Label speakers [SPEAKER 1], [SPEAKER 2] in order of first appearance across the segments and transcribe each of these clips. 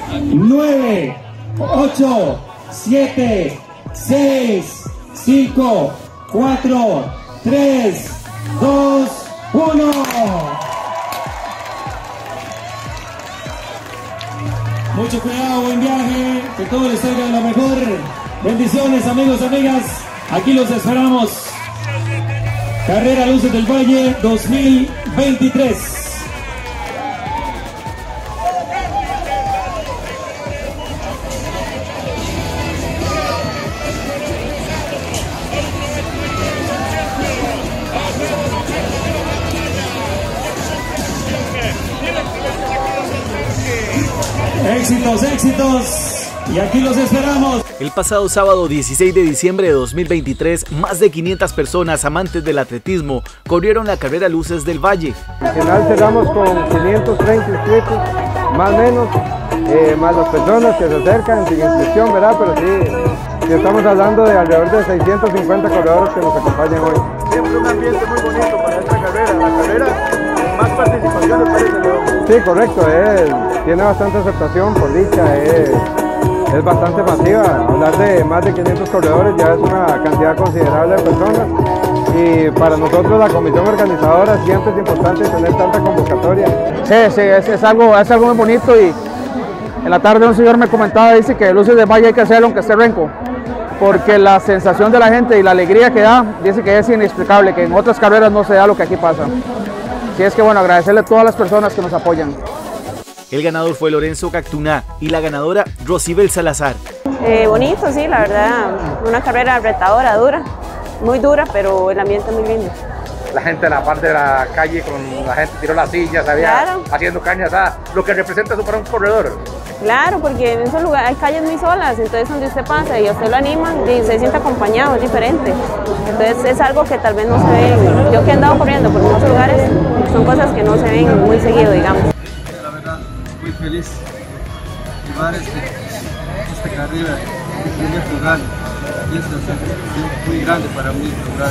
[SPEAKER 1] 9, 8, 7, 6, 5, 4, 3, 2, 1. Mucho cuidado, buen viaje, que todo les salga de lo mejor. Bendiciones, amigos, amigas. Aquí los esperamos. Carrera Luces del Valle 2023. Éxitos, éxitos, y aquí los esperamos.
[SPEAKER 2] El pasado sábado 16 de diciembre de 2023, más de 500 personas amantes del atletismo corrieron la carrera Luces del Valle.
[SPEAKER 3] Al final cerramos con 530 inscritos, más o menos, más las personas que se acercan sin inscripción, ¿verdad? Pero sí, estamos hablando de alrededor de 650 corredores que nos acompañan hoy.
[SPEAKER 4] Siempre un ambiente muy bonito para esta carrera, la carrera con más participación parece, León.
[SPEAKER 3] Sí, correcto, tiene bastante aceptación, por dicha, es bastante masiva. Hablar de más de 500 corredores ya es una cantidad considerable de personas, y para nosotros la comisión organizadora siempre es importante tener tanta convocatoria.
[SPEAKER 5] Sí, es algo muy bonito, y en la tarde un señor me comentaba, dice que Luces del Valle hay que hacerlo aunque esté renco, porque la sensación de la gente y la alegría que da, dice que es inexplicable, que en otras carreras no se da lo que aquí pasa. Así es que bueno, agradecerle a todas las personas que nos apoyan.
[SPEAKER 2] El ganador fue Lorenzo Cactuná y la ganadora Rosibel Salazar.
[SPEAKER 6] Bonito, sí, la verdad, una carrera retadora, dura, muy dura, pero el ambiente muy lindo.
[SPEAKER 4] La gente en la parte de la calle, con la gente tiró las sillas,
[SPEAKER 6] Claro.
[SPEAKER 4] haciendo caña asada, lo que representa eso para un corredor.
[SPEAKER 6] Claro, porque en esos lugares hay calles muy solas, entonces donde usted pasa y a usted lo animan y se siente acompañado, es diferente. Entonces es algo que tal vez no se ve, yo que he andado corriendo por muchos lugares, son cosas que no se ven muy seguido, digamos.
[SPEAKER 7] La verdad, muy feliz de llevar esta carrera en primer lugar, y es una satisfacción muy grande para mí lograr.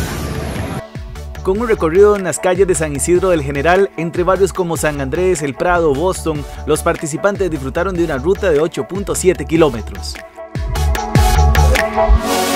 [SPEAKER 2] Con un recorrido en las calles de San Isidro del General, entre barrios como San Andrés, El Prado, Boston, los participantes disfrutaron de una ruta de 8.7 kilómetros.